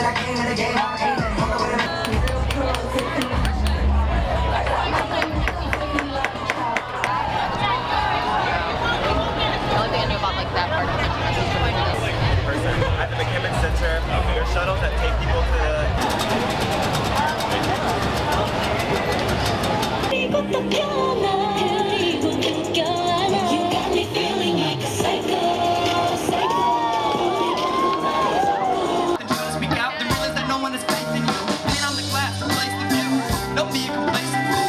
At the McKibbin Center, there's shuttles that take people to speak out, then realize that no one is facing you. Lean on the glass, replace the view. Don't be a complacent fool.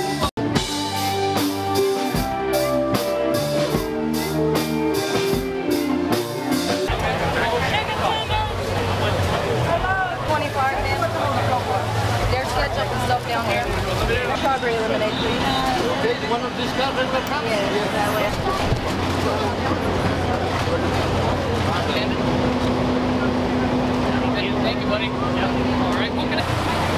Down here. Strawberry lemonade, please. Okay, one of these guys is the cup? Yeah, that way. Thank you, buddy. Yep. All right, what can I...